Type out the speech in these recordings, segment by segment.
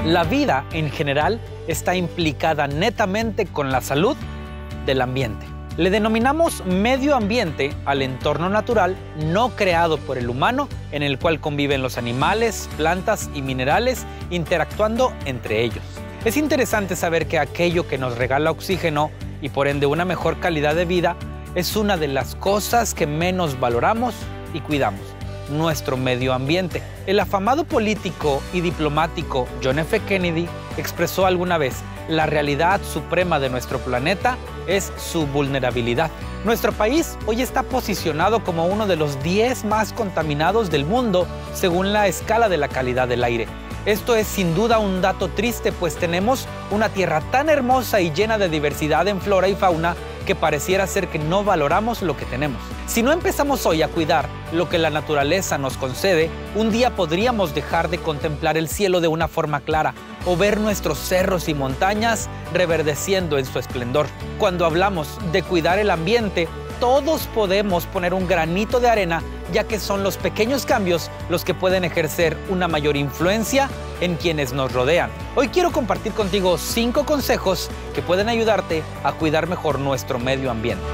La vida en general está implicada netamente con la salud del ambiente. Le denominamos medio ambiente al entorno natural no creado por el humano, en el cual conviven los animales, plantas y minerales interactuando entre ellos. Es interesante saber que aquello que nos regala oxígeno y por ende una mejor calidad de vida es una de las cosas que menos valoramos y cuidamos, nuestro medio ambiente. El afamado político y diplomático John F. Kennedy expresó alguna vez: la realidad suprema de nuestro planeta es su vulnerabilidad. Nuestro país hoy está posicionado como uno de los 10 más contaminados del mundo según la escala de la calidad del aire. Esto es sin duda un dato triste, pues tenemos una tierra tan hermosa y llena de diversidad en flora y fauna que pareciera ser que no valoramos lo que tenemos. Si no empezamos hoy a cuidar lo que la naturaleza nos concede, un día podríamos dejar de contemplar el cielo de una forma clara o ver nuestros cerros y montañas reverdeciendo en su esplendor. Cuando hablamos de cuidar el ambiente, todos podemos poner un granito de arena, ya que son los pequeños cambios los que pueden ejercer una mayor influencia en quienes nos rodean. Hoy quiero compartir contigo 5 consejos que pueden ayudarte a cuidar mejor nuestro medio ambiente.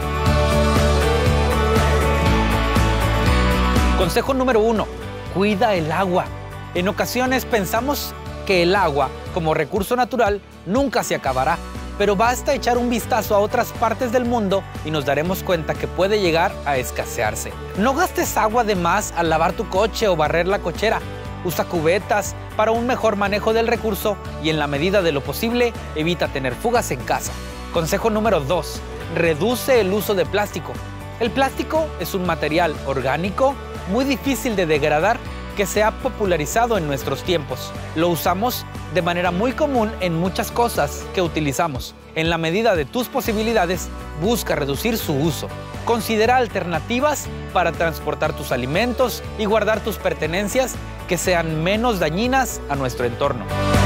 Consejo número 1. Cuida el agua. En ocasiones pensamos que el agua, como recurso natural, nunca se acabará. Pero basta echar un vistazo a otras partes del mundo y nos daremos cuenta que puede llegar a escasearse. No gastes agua de más al lavar tu coche o barrer la cochera. Usa cubetas para un mejor manejo del recurso y en la medida de lo posible evita tener fugas en casa. Consejo número 2. Reduce el uso de plástico. El plástico es un material orgánico muy difícil de degradar que se ha popularizado en nuestros tiempos. Lo usamos de manera muy común en muchas cosas que utilizamos. En la medida de tus posibilidades, busca reducir su uso. Considera alternativas para transportar tus alimentos y guardar tus pertenencias que sean menos dañinas a nuestro entorno.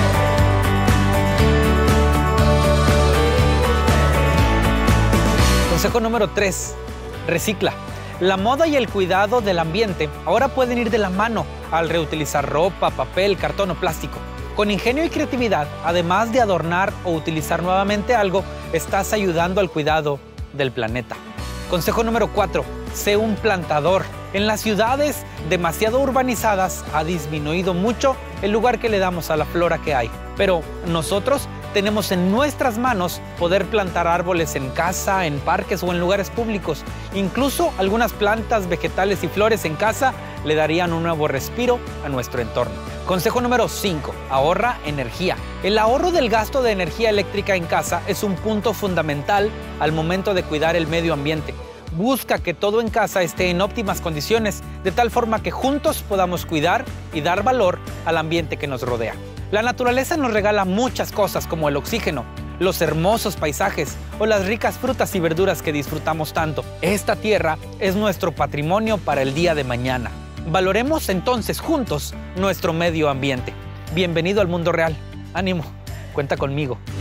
Consejo número 3. Recicla. La moda y el cuidado del ambiente ahora pueden ir de la mano al reutilizar ropa, papel, cartón o plástico. Con ingenio y creatividad, además de adornar o utilizar nuevamente algo, estás ayudando al cuidado del planeta. Consejo número 4. Sé un plantador. En las ciudades demasiado urbanizadas ha disminuido mucho el lugar que le damos a la flora que hay. Pero nosotros tenemos en nuestras manos poder plantar árboles en casa, en parques o en lugares públicos. Incluso algunas plantas, vegetales y flores en casa le darían un nuevo respiro a nuestro entorno. Consejo número 5. Ahorra energía. El ahorro del gasto de energía eléctrica en casa es un punto fundamental al momento de cuidar el medio ambiente. Busca que todo en casa esté en óptimas condiciones, de tal forma que juntos podamos cuidar y dar valor al ambiente que nos rodea. La naturaleza nos regala muchas cosas como el oxígeno, los hermosos paisajes o las ricas frutas y verduras que disfrutamos tanto. Esta tierra es nuestro patrimonio para el día de mañana. Valoremos entonces juntos nuestro medio ambiente. Bienvenido al mundo real. Ánimo, cuenta conmigo.